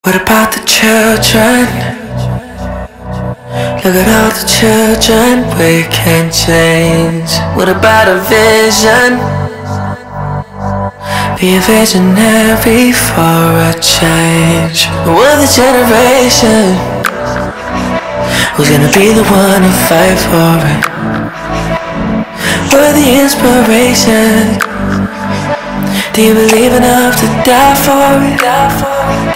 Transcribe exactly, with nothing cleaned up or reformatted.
What about the children? Look at all the children we can change. What about a vision? Be a visionary for a change. We're the generation who's gonna be the one to fight for it. We're the inspiration. Do you believe enough to die for it? Die for it.